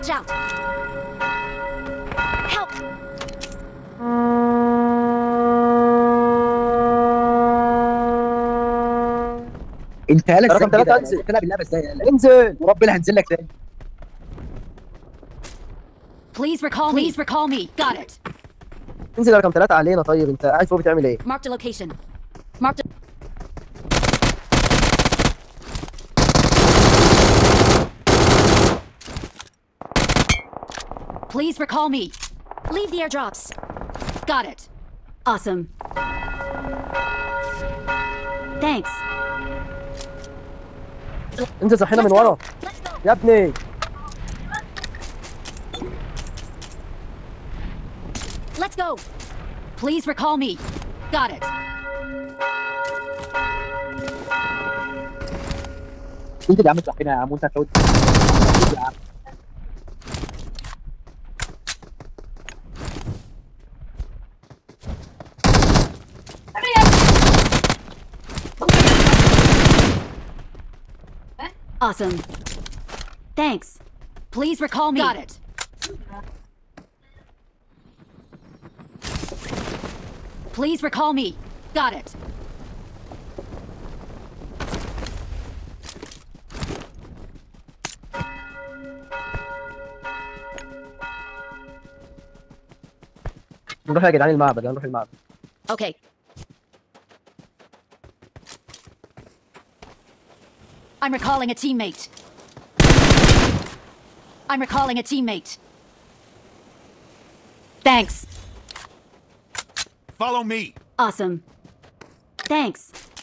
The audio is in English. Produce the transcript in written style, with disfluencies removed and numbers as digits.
Watch out! Help! انت هلك رقم ازاي 3 كده؟ انزل. تلعب اللعبه ازاي؟ يلا انزل. وربنا هنزل لك تاني. Please recall me. Got it. انزل يا رقم 3 علينا. طيب انت قاعد فوق بتعمل ايه؟ Marked a location. Marked a... Please recall me. Leave the airdrops. Got it. Awesome. Thanks. انزل صحينا من Let's ورا go. Let's go. يا ابني. Let's go. Please recall me. Got it. انزل يا عم صحينا يا عم وانت هتفوت يا عم. Awesome. Thanks. Please recall me. Got it. Please recall me. Got it. نروح يا جدعان المعبد. نروح المعبد. Okay. I'm recalling a teammate. I'm recalling a teammate. Thanks. Follow me. Awesome. Thanks.